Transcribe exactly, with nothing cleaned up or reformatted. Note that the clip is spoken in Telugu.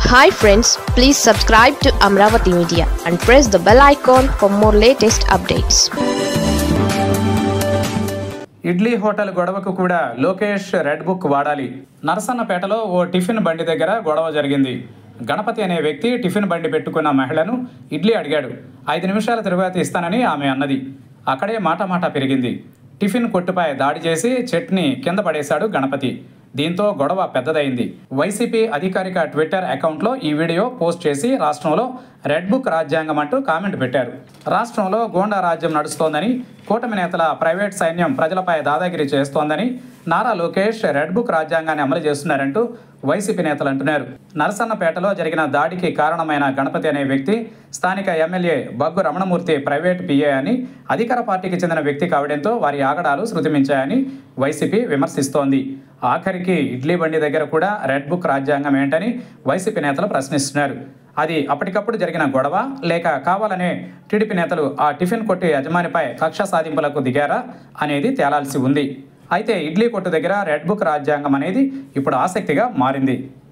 Hi friends, please subscribe to Amravati Media and press the bell icon for more latest updates. Idli hotel గొడవకు కూడా లోకేష్ రెడ్ బుక్ వాడాలి. నరసన్నపేటలో ఓ టిఫిన్ బండి దగ్గర గొడవ జరిగింది. గణపతి అనే వ్యక్తి టిఫిన్ బండి పెట్టుకున్న మహిళను ఇడ్లీ అడిగాడు. ఐదు నిమిషాల తరువాత ఇస్తానని ఆమె అన్నది. అక్కడే మాట మాట పెరిగింది. టిఫిన్ కొట్టుపై దాడి చేసి చట్నీ కింద పడేశాడు గణపతి. దీంతో గొడవ పెద్దదైంది. వైసీపీ అధికారిక ట్విట్టర్ అకౌంట్లో ఈ వీడియో పోస్ట్ చేసి రాష్ట్రంలో రెడ్ బుక్ రాజ్యాంగం అంటూ కామెంట్ పెట్టారు. రాష్ట్రంలో గోండా రాజ్యం నడుస్తోందని, కూటమి నేతల ప్రైవేట్ సైన్యం ప్రజలపై దాదాగిరి చేస్తోందని, నారా లోకేష్ రెడ్ బుక్ రాజ్యాంగాన్ని అమలు చేస్తున్నారంటూ వైసీపీ నేతలు అంటున్నారు. నరసన్నపేటలో జరిగిన దాడికి కారణమైన గణపతి అనే వ్యక్తి స్థానిక MLA Baggu Ramanamurthy private PA అని, అధికార పార్టీకి చెందిన వ్యక్తి కావడంతో వారి ఆగడాలు శృతిమించాయని వైసీపీ విమర్శిస్తోంది. ఆఖరికి ఇడ్లీ బండి దగ్గర కూడా రెడ్ బుక్ రాజ్యాంగం ఏంటని వైసీపీ నేతలు ప్రశ్నిస్తున్నారు. అది అప్పటికప్పుడు జరిగిన గొడవ, లేక కావాలనే టీడీపీ నేతలు ఆ టిఫిన్ కొట్టు యజమానిపై కక్ష సాధింపులకు దిగారా అనేది తేలాల్సి ఉంది. అయితే ఇడ్లీ కొట్టు దగ్గర రెడ్ బుక్ రాజ్యాంగం అనేది ఇప్పుడు ఆసక్తిగా మారింది.